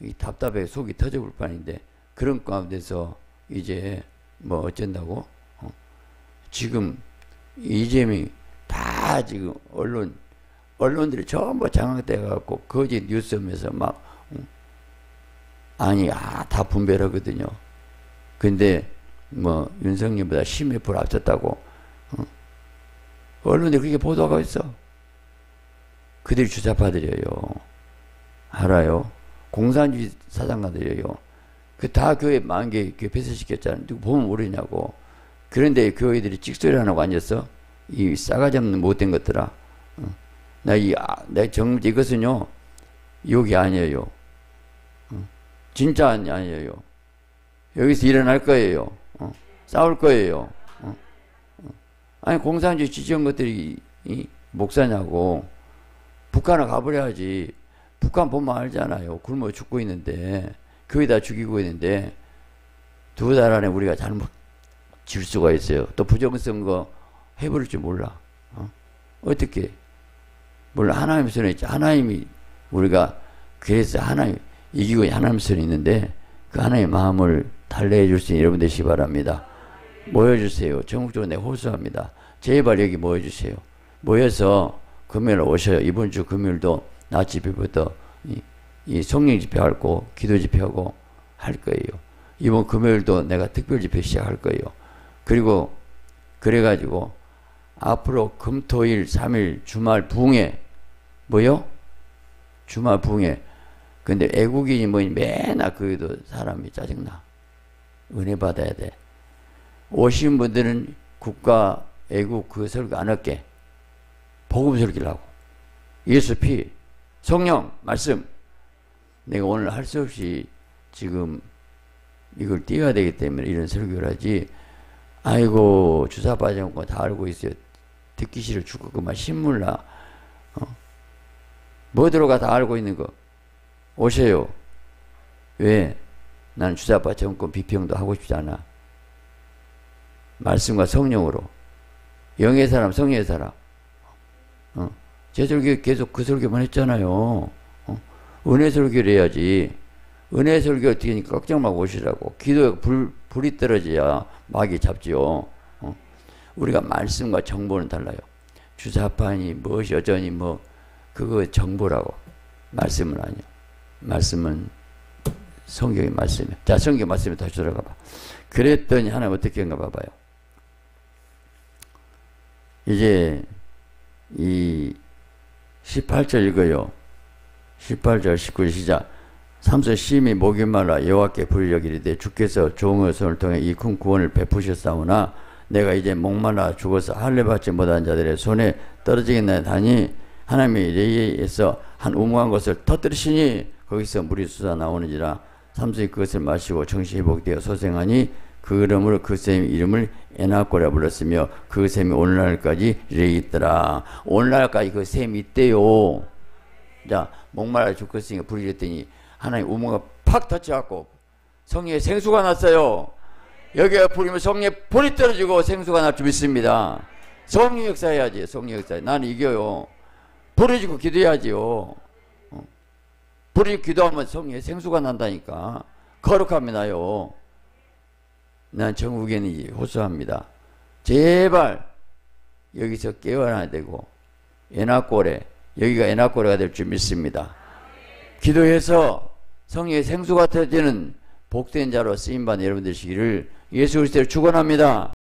이 답답해 속이 터져볼 판인데 그런 가운데서 이제 뭐 어쩐다고? 지금 이재명이 다 지금 언론들이 전부 장악돼 갖고 거짓 뉴스면서 막 다 분별하거든요. 근데 뭐 윤석열보다 10몇% 앞섰다고 언론들이 그렇게 보도하고 있어. 그들이 주사파들이에요. 알아요? 공산주의 사상가들이에요. 그 다 교회 10,000개 교회 폐쇄시켰잖아. 누구 보면 모르냐고. 그런데 교회들이 찍소리를 하고 앉았어. 이 싸가지 없는 못된 것들아. 내 정부 이것은요 욕이 아니에요. 진짜 아니에요. 여기서 일어날 거예요. 싸울 거예요. 아니 공산주의 지지한 것들이 목사냐고. 북한을 가버려야지. 북한 보면 알잖아요. 굶어 죽고 있는데 거의 다 죽이고 있는데 2달 안에 우리가 잘못 질 수가 있어요. 또 부정선거 해버릴 줄 몰라. 어떻게 물론 하나님 손에 있지. 하나님이 우리가 그래서 하나님 이기고 하나님 손에 있는데 그 하나님의 마음을 달래해 줄 수 있는 여러분 되시기 바랍니다. 모여주세요. 전국적으로 내가 호소합니다. 제발 여기 모여주세요. 모여서 금요일 오셔요. 이번 주 금요일도 낮 집회부터 이 성령 집회하고 기도 집회하고 할 거예요. 이번 금요일도 내가 특별 집회 시작할 거예요. 그리고 그래가지고 앞으로 금, 토, 일, 3일 주말 부흥회 뭐요? 주말 부흥회. 근데 애국인이 뭐 맨날 거기도 사람이 짜증나. 은혜 받아야 돼. 오신 분들은 국가 애국 그 설교 안 할게. 복음 설교를 하고 예수 피 성령 말씀. 내가 오늘 할 수 없이 지금 이걸 띄워야 되기 때문에 이런 설교를 하지. 아이고 주사 빠진 거 다 알고 있어요. 듣기 싫어 죽겠구만. 신물나 뭐 들어가 다 알고 있는 거. 오세요. 왜? 나는 주사파 정권 비평도 하고 싶지 않아. 말씀과 성령으로. 영의 사람 성령의 사람. 제 설교 계속 그 설교만 했잖아요. 은혜 설교를 해야지. 은혜 설교 어떻게 하니까 걱정 말고 오시라고. 기도에 불이 떨어져야 마귀 잡지요. 우리가 말씀과 정보는 달라요. 주사파니 무엇이 여전히 뭐 그거 정보라고. 말씀은 아니야. 말씀은 성경의 말씀이야. 자, 성경 말씀에 다시 들어가 봐. 그랬더니 하나님 어떻게 한가 봐봐요. 이제 이 18절 읽어요. 18절 19절 시작. 삼손 심히 목이 말라 여호와께 불의하게 이르되 주께서 종의 손을 통해 이 큰 구원을 베푸셨사오나 내가 이제 목말라 죽어서 할례 받지 못한 자들의 손에 떨어지겠나이다니 하나님이 레이에서 한 우무한 것을 터뜨리시니 거기서 물이 솟아 나오는지라. 삼손이 그것을 마시고 정신이 회복되어 소생하니 그러므로 그 샘의 이름을 에나코라 불렀으며 그 샘이 오늘날까지 이래 있더라. 오늘날까지 그 샘이 있대요. 자, 목말라 죽겠으니까 불이 있더니 하나님 우무가 팍 터쳐갖고 성령의 생수가 났어요. 여기에 불이면 성령에 불이 떨어지고 생수가 날 줄 믿습니다. 성령 역사해야지. 성령 역사. 나는 이겨요. 불이 지고 기도해야지요. 불이 기도하면 성령에 생수가 난다니까. 거룩함이 나요. 난 전국에는 호소합니다. 제발 여기서 깨어나야 되고 에나꼬레 여기가 에나꼬레가 될 줄 믿습니다. 기도해서 성령의 생수가 터지는 복된 자로 쓰임받는 여러분 되시기를 예수 그리스도로 축원합니다.